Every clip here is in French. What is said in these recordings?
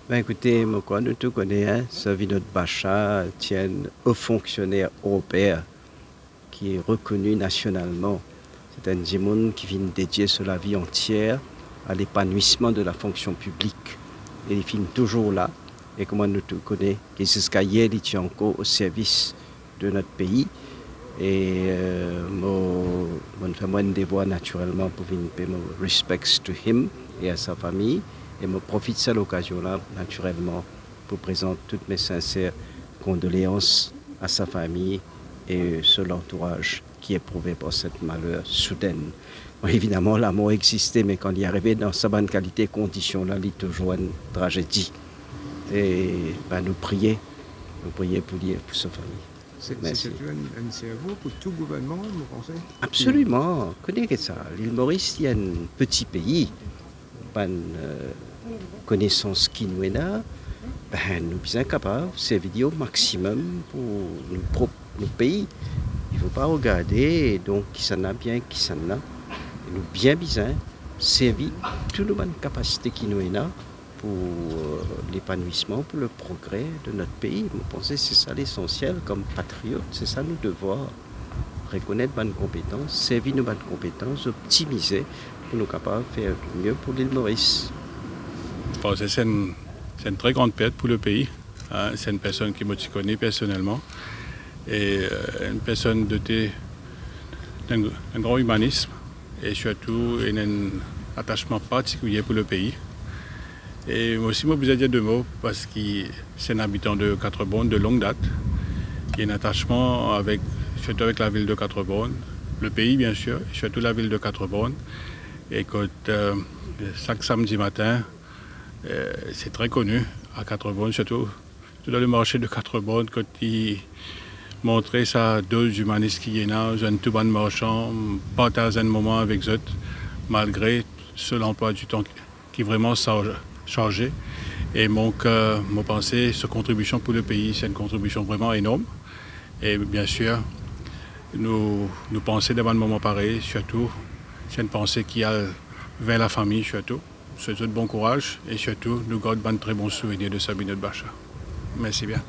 Ben écoutez, moi, nous tout connaissons, Savinot Bacha tient un fonctionnaire européen qui est reconnu nationalement. C'est un démon qui vient dédier la vie entière à l'épanouissement de la fonction publique. Et il finit toujours là. Et comme nous tout connaissons, jusqu'à hier, il tient encore au service de notre pays. Et je fais mon devoir naturellement pour venir payer mon respects to him et à sa famille. Et je profite de cette occasion-là, naturellement, pour présenter toutes mes sincères condoléances à sa famille et sur l'entourage qui est éprouvé par cette malheur soudaine. Bon, évidemment, la mort existait, mais quand il est arrivé dans sa bonne qualité, conditions-là, il y a toujours une tragédie. Et ben, nous prions pour lui et pour sa famille. C'est un cerveau pour tout gouvernement, vous pensez? Absolument. Connaissez ça. L'île Maurice, il y a un petit pays. Une connaissance qui nous est là, ben, nous sommes capables de servir au maximum pour nos pays. Il ne faut pas regarder donc qui s'en a bien, qui s'en a. Nous bien besoin servir toutes nos capacités qui nous est là pour l'épanouissement, pour le progrès de notre pays. Vous pensez que c'est ça l'essentiel comme patriote, c'est ça nos devoirs. Reconnaître bonnes compétences, servir nos bonnes compétences, optimiser pour nous capables de faire mieux pour l'île Maurice. C'est une très grande perte pour le pays. Hein. C'est une personne qui me connaît personnellement et une personne dotée d'un grand humanisme et surtout un attachement particulier pour le pays. Et moi aussi, je besoin de dire deux mots parce que c'est un habitant de Quatre-Bornes de longue date. Il y a un attachement surtout avec la ville de Quatre-Bornes, le pays bien sûr, et surtout la ville de Quatre-Bornes. Et chaque samedi matin, c'est très connu à Quatre-Bornes, surtout dans le marché de Quatre-Bornes, quand il montrait sa dose humaniste qui est là, un tout bon marchand, partage un moment avec eux, malgré l'emploi du temps qui est vraiment changé. Et donc, mon pensée, cette contribution pour le pays, c'est une contribution vraiment énorme. Et bien sûr, nous pensons dans un moment pareil, surtout, c'est une pensée qui a vers la famille, surtout. C'est de bon courage et surtout, nous gardons un très bon souvenir de Savinot Bacha. Merci bien.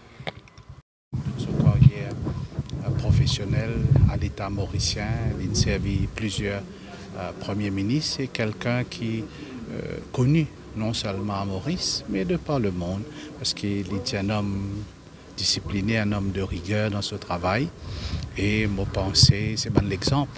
Son carrière professionnelle à l'État mauricien, il a servi plusieurs premiers ministres. C'est quelqu'un qui est connu non seulement à Maurice, mais de par le monde, parce qu'il est un homme discipliné, un homme de rigueur dans ce travail. Et mon pensée, c'est bon l'exemple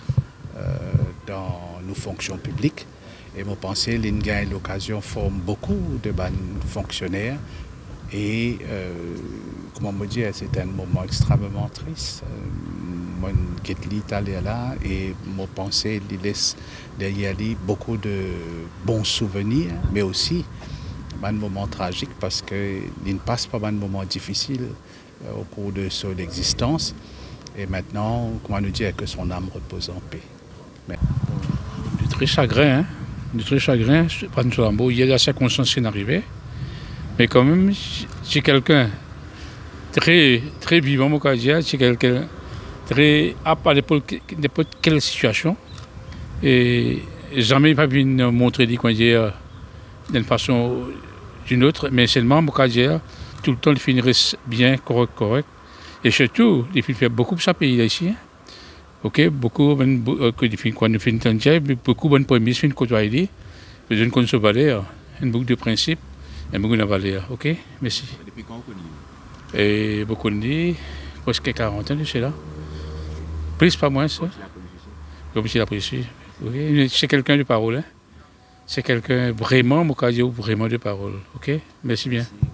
dans nos fonctions publiques. Et mon pensée, l'INGA l'occasion forme beaucoup de bons fonctionnaires. Et, comment me dire, c'est un moment extrêmement triste. Moi, je suis allé là et mon pensée, il laisse derrière lui beaucoup de bons souvenirs, mais aussi un moment tragique parce qu'il ne passe pas un moment difficile au cours de son existence. Et maintenant, comment nous dire que son âme repose en paix. Mais... Du très chagrin, hein? Du très chagrin, il y a la circonstance qui est arrivée. Mais quand même, c'est quelqu'un très, très vivant, mon cas, c'est quelqu'un très apte à n'importe quelle situation. Et jamais il va venir montrer d'une façon ou d'une autre, mais seulement, mon cas, tout le temps, il finirait bien, correct. Et surtout, il fait beaucoup pour sa pays là, ici. Hein. Ok, beaucoup, quand nous finissons, beaucoup de premiers films côtoyer, besoin de conserver, beaucoup de principes. Et beaucoup de valeur, ok? Merci. Depuis quand vous connaissez? Et beaucoup de dit, presque 40 ans de cela. Plus, pas moins, ça. Comme si la précise. Okay? C'est quelqu'un de parole, hein? C'est quelqu'un vraiment, vraiment de parole, ok? Merci bien.